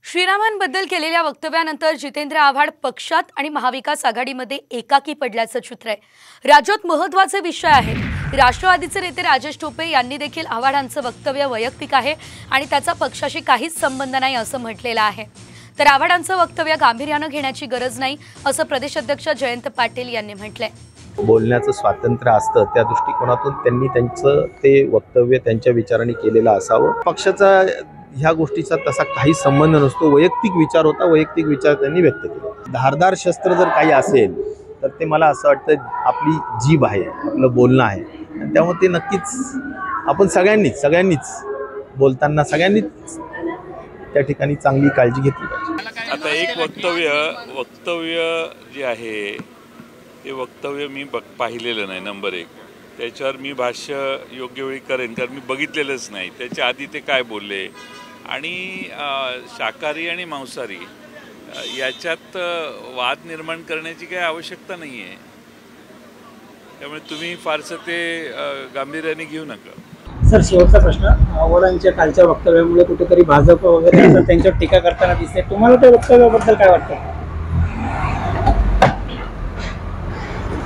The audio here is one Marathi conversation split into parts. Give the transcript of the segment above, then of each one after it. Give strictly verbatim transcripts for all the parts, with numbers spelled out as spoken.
श्रीरामांबद्दल केलेल्या वक्तव्यानंतर जितेंद्र आव्हाड पक्षात आणि महाविकास आघाडीमध्ये एकाकी पडल्याचं चित्र आहे। राज्यात महत्त्वाचे विषय आहेत। राष्ट्रवादीचे नेते राजेश टोपे यांनी देखील आव्हाडांचं वक्तव्य वैयक्तिक आहे आणि त्याचा पक्षाशी काहीच संबंध नाही असं म्हटलेलं आहे। तर आव्हाडांचं वक्तव्य गांभीर्याने घेण्याची गरज नाही असं प्रदेश अध्यक्ष जयंत पाटील यांनी म्हटलंय। बोलण्याचं स्वातंत्र्य असतं, त्या दृष्टिकोनातून त्यांनी त्यांचं ते वक्तव्य त्यांच्या विचारांनी केलेलं असावं। पक्षाचा ह्या गोष्टीचा तसा काही संबंध नसतो, वैयक्तिक विचार होता, वैयक्तिक विचार त्यांनी व्यक्त केले। धारदार शस्त्र जर काही असेल तर ते मला असं वाटतं आपली जीभ आहे, आपलं बोलणं आहे, आणि त्यामुळे ते नक्कीच आपण सगळ्यांनीच सगळ्यांनीच बोलताना सगळ्यांनीच त्या ठिकाणी चांगली काळजी घेतली पाहिजे। आता एक वक्तव्य वक्तव्य जे आहे ते वक्तव्य मी बघ पाहिलेलं नाही, नंबर एक। त्याच्यावर मी भाष्य योग्य वेळी करेन, कारण मी बघितलेलंच नाही। त्याच्या आधी ते काय बोलले आणि शाकाहारी आणि मांसाहारी याच्यात वाद निर्माण करण्याची काही आवश्यकता नाही आहे। त्यामुळे तुम्ही फारसं ते गांभीर्याने घेऊ नका। सर, शेवटचा प्रश्न, आव्हाडांच्या कालच्या वक्तव्यामुळे कुठेतरी भाजप वगैरे आता त्यांच्यावर टीका करताना दिसते, तुम्हाला त्या वक्तव्याबद्दल काय वाटतं?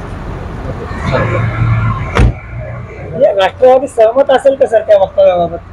राष्ट्रवादी सहमत असेल का सर त्या वक्तव्याबाबत?